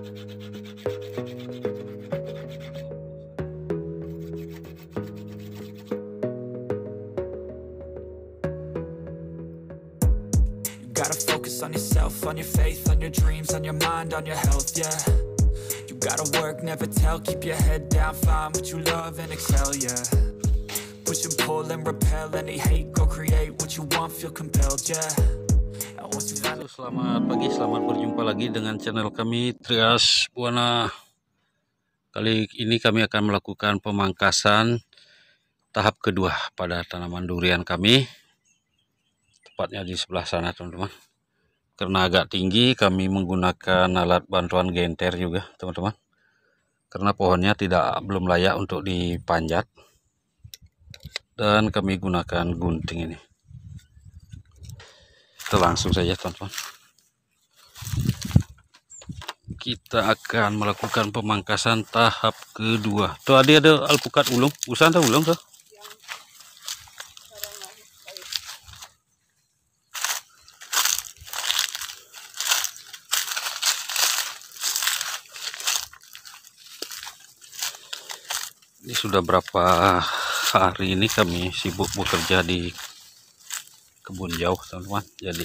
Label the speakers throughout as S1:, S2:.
S1: Gotta focus on yourself, on your faith, on your dreams, on your mind, on your health, yeah. You gotta work, never tell, keep your head down, find what you love and excel, yeah. Push and pull and repel any hate, go create what you want, feel compelled, yeah. And once you find
S2: Selamat pagi, selamat berjumpa lagi dengan channel kami Trias Buana. Kali ini kami akan melakukan pemangkasan tahap kedua pada tanaman durian kami. Tepatnya di sebelah sana, teman-teman. Karena agak tinggi, kami menggunakan alat bantuan genter juga, teman-teman. Karena pohonnya belum layak untuk dipanjat. Dan kami gunakan gunting ini. Kita langsung saja, teman-teman. Kita akan melakukan pemangkasan tahap kedua. Tuh ada alpukat ulung, usan tuh ulung tuh. Ini sudah berapa hari ini kami sibuk bekerja di kebun jauh, teman-teman. Jadi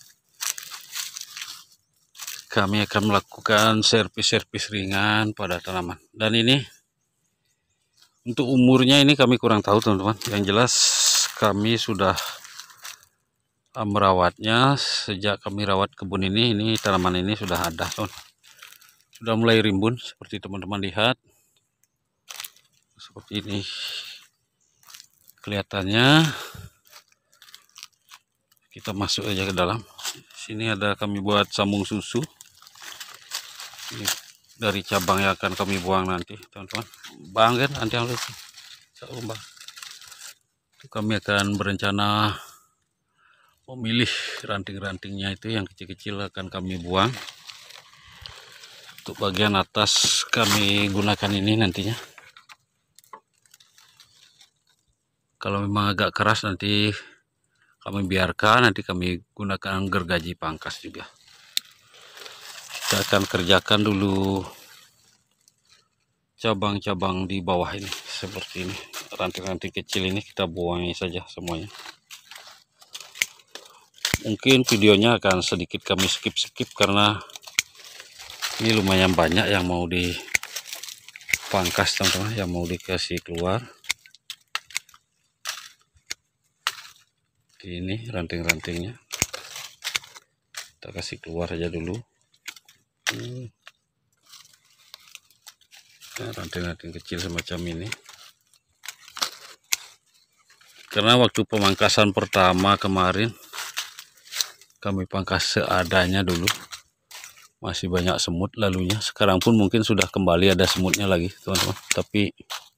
S2: kami akan melakukan servis-servis ringan pada tanaman. Dan ini untuk umurnya ini kami kurang tahu, teman-teman. Yang jelas kami sudah merawatnya sejak kami rawat kebun ini tanaman ini sudah ada, teman. Sudah mulai rimbun seperti teman-teman lihat. Seperti ini kelihatannya. Kita masuk aja ke dalam. Sini ada kami buat sambung susu. Ini dari cabang yang akan kami buang nanti, teman-teman. Bang kan nanti yang lebih. Kami akan berencana memilih ranting-rantingnya itu yang kecil-kecil akan kami buang. Untuk bagian atas kami gunakan ini nantinya. Kalau memang agak keras nanti kami biarkan, nanti kami gunakan gergaji pangkas juga. Kita akan kerjakan dulu cabang-cabang di bawah ini seperti ini. Ranting-ranting kecil ini kita buangi saja semuanya. Mungkin videonya akan sedikit kami skip karena ini lumayan banyak yang mau dipangkas, teman-teman, yang mau dikasih keluar. Ini ranting-rantingnya kita kasih keluar aja dulu. Ranting-ranting kecil semacam ini, karena waktu pemangkasan pertama kemarin kami pangkas seadanya dulu, masih banyak semut lalunya. Sekarang pun mungkin sudah kembali ada semutnya lagi, teman-teman, tapi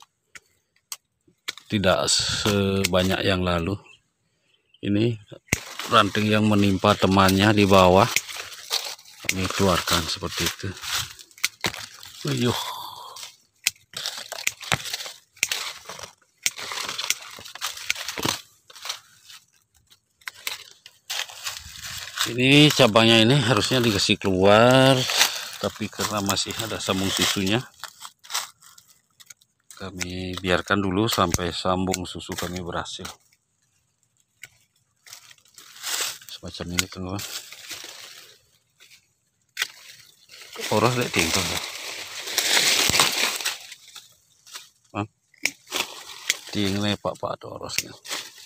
S2: tidak sebanyak yang lalu. Ini ranting yang menimpa temannya di bawah kami keluarkan seperti itu. Uyuh. Ini cabangnya ini harusnya dikasih keluar, tapi karena masih ada sambung susunya, kami biarkan dulu sampai sambung susu kami berhasil. Semacam ini, teman-teman. Oros dek tinggal. Tinggal pak tuh orosnya.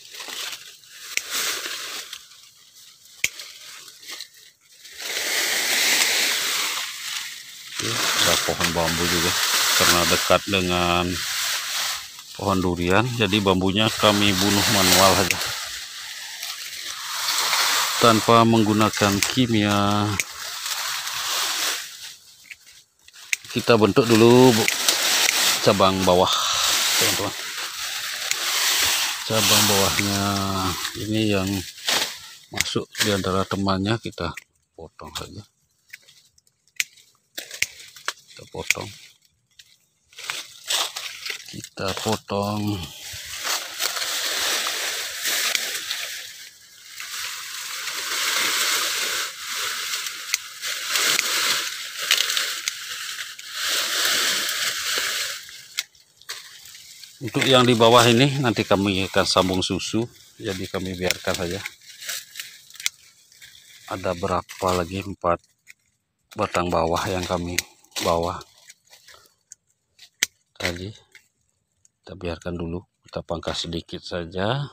S2: Ada pohon bambu juga, karena dekat dengan pohon durian, jadi bambunya kami bunuh manual saja tanpa menggunakan kimia. Kita bentuk dulu cabang bawah, teman-teman. Cabang bawahnya ini yang masuk di antara temannya kita potong saja. Kita potong. Untuk yang di bawah ini nanti kami akan sambung susu, jadi kami biarkan saja. Ada berapa lagi? 4 batang bawah yang kami bawa tadi. Kita biarkan dulu, kita pangkas sedikit saja.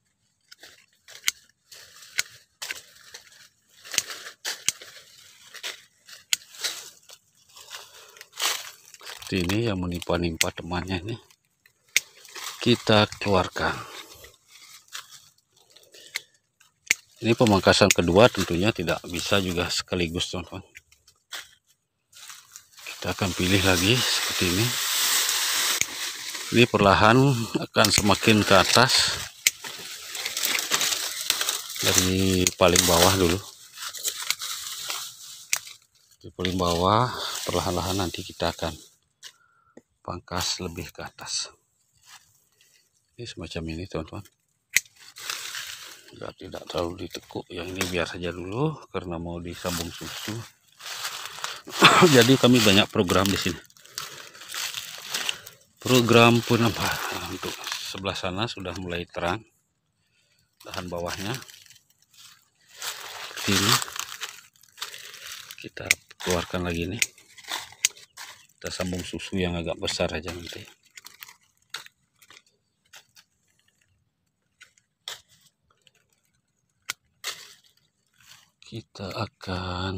S2: Seperti ini yang menimpa-nimpa temannya ini. Kita keluarkan. Ini pemangkasan kedua, tentunya tidak bisa juga sekaligus, teman-teman. Kita akan pilih lagi seperti ini. Ini perlahan akan semakin ke atas, dari paling bawah dulu. Di paling bawah, perlahan-lahan nanti kita akan pangkas lebih ke atas. Ini semacam ini, teman-teman. Tidak terlalu ditekuk. Yang ini biar saja dulu karena mau disambung susu. Jadi kami banyak program di sini. Program pun apa? Untuk sebelah sana sudah mulai terang. Dahan bawahnya seperti ini. Kita keluarkan lagi nih. Kita sambung susu yang agak besar aja nanti. Kita akan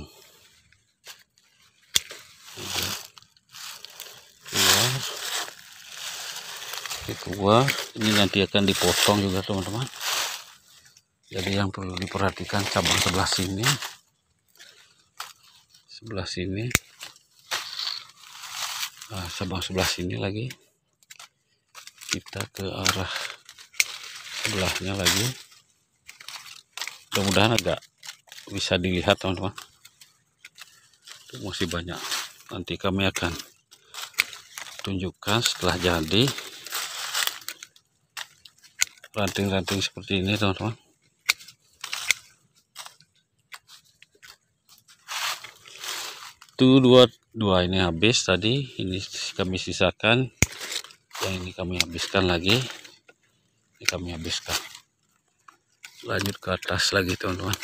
S2: keluar. Ini nanti akan dipotong juga, teman-teman. Jadi yang perlu diperhatikan cabang sebelah sini, cabang sebelah sini lagi. Kita ke arah sebelahnya lagi. Mudah-mudahan agak bisa dilihat, teman-teman. Itu masih banyak. Nanti kami akan tunjukkan setelah jadi ranting-ranting seperti ini, teman-teman. Itu dua ini habis tadi. Ini kami sisakan. Yang ini kami habiskan lagi. Ini kami habiskan. Lanjut ke atas lagi, teman-teman.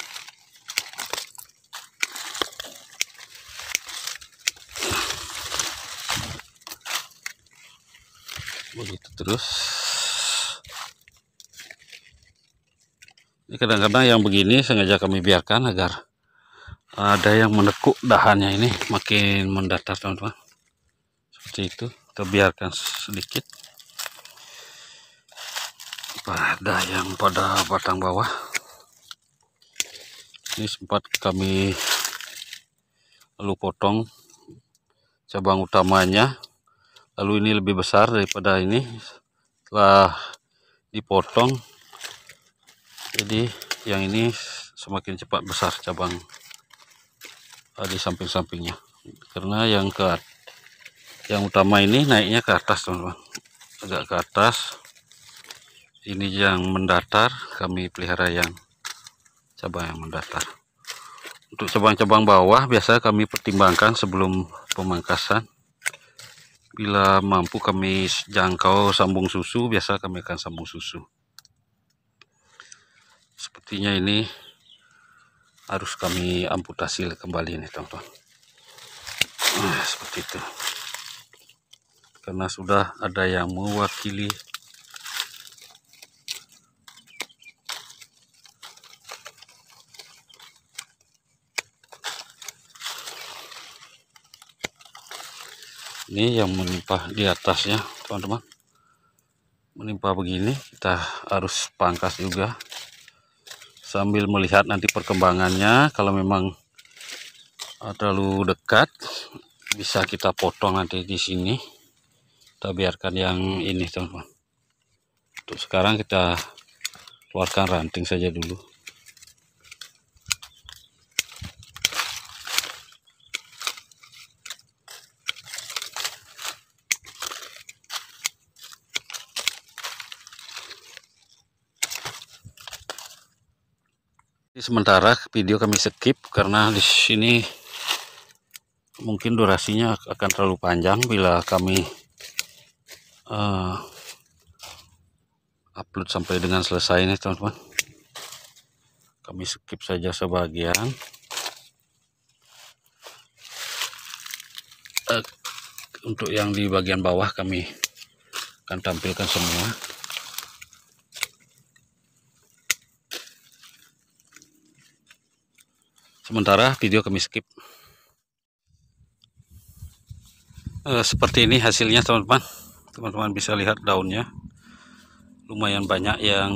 S2: Begitu terus. Ini kadang-kadang yang begini sengaja kami biarkan agar ada yang menekuk dahannya ini makin mendatar, teman-teman. Seperti itu. Kita biarkan sedikit. Pada yang pada batang bawah. Ini sempat kami lalu potong cabang utamanya. Lalu ini lebih besar daripada ini setelah dipotong. Jadi yang ini semakin cepat besar cabang di samping-sampingnya. Karena yang utama ini naiknya ke atas, teman-teman. Agak ke atas. Ini yang mendatar, kami pelihara yang cabang yang mendatar. Untuk cabang-cabang bawah biasa kami pertimbangkan sebelum pemangkasan. Bila mampu kami jangkau sambung susu, biasa kami akan sambung susu. Sepertinya ini harus kami amputasi kembali nih, teman-teman. Seperti itu. Karena sudah ada yang mewakili. Ini yang menimpa di atasnya, teman-teman. Menimpa begini, kita harus pangkas juga. Sambil melihat nanti perkembangannya. Kalau memang terlalu dekat, bisa kita potong nanti di sini. Kita biarkan yang ini, teman-teman. Untuk sekarang kita keluarkan ranting saja dulu. Sementara video kami skip karena di sini mungkin durasinya akan terlalu panjang bila kami upload sampai dengan selesai nih teman-teman. Kami skip saja sebagian. Untuk yang di bagian bawah kami akan tampilkan semua. Sementara video kami skip. Seperti ini hasilnya teman-teman. Teman-teman bisa lihat daunnya lumayan banyak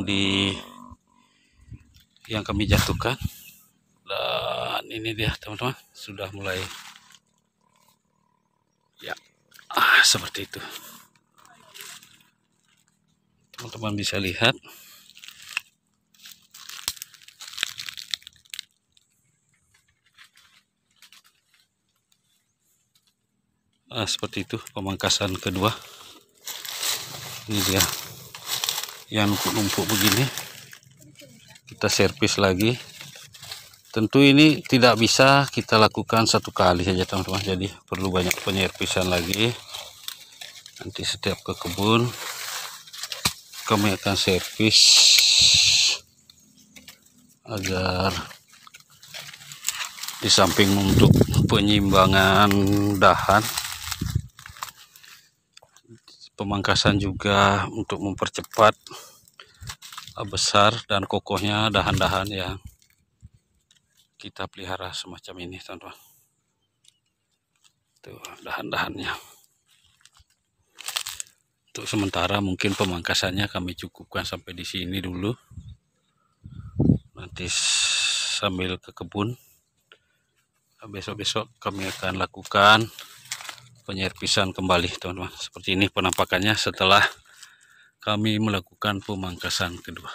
S2: yang kami jatuhkan. Dan ini dia teman-teman, sudah mulai ya seperti itu. Teman-teman bisa lihat. Seperti itu pemangkasan kedua. Ini dia yang numpuk-numpuk begini, kita servis lagi. Tentu ini tidak bisa kita lakukan satu kali saja teman-teman, jadi perlu banyak penyerpisan lagi. Nanti setiap ke kebun kami akan servis agar di samping untuk penyimbangan dahan, pemangkasan juga untuk mempercepat besar dan kokohnya dahan-dahan yang kita pelihara semacam ini teman-teman. Tuh dahan-dahannya. Untuk sementara mungkin pemangkasannya kami cukupkan sampai di sini dulu. Nanti sambil ke kebun, besok-besok kami akan lakukan penyerpisan kembali teman-teman. Seperti ini penampakannya setelah kami melakukan pemangkasan kedua.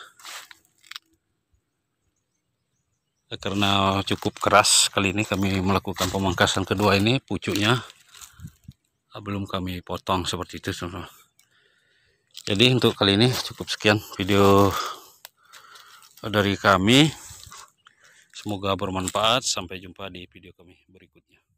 S2: Karena cukup keras kali ini kami melakukan pemangkasan kedua ini, pucuknya belum kami potong seperti itu teman-teman. Jadi untuk kali ini cukup sekian video dari kami. Semoga bermanfaat. Sampai jumpa di video kami berikutnya.